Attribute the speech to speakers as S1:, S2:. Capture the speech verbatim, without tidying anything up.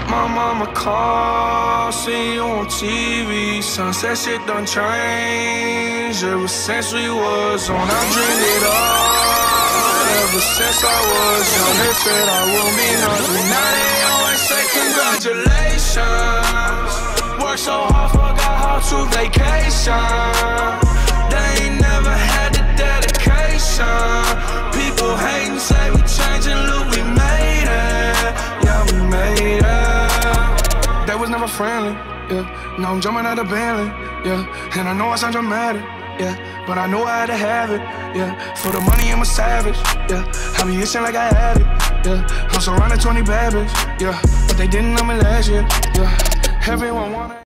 S1: My mama called, see you on T V. Sunset shit done changed. Ever since we was on, I dreamed it all. Ever since I was young, they said I will be nothing. Now they always say congratulations. Worked so hard, forgot how to vacation. They ain't never had the dedication. People hate and say we changing, look, we made it. Yeah, we made it. They was never friendly, yeah. Now I'm jumping out of Bentley, yeah. And I know I sound dramatic, yeah, but I know I had to have it, yeah. For the money, I'm a savage, yeah. I be itching like I had it, yeah. I'm surrounded twenty bad bitches, yeah. But they didn't know me last year, yeah. Everyone wanna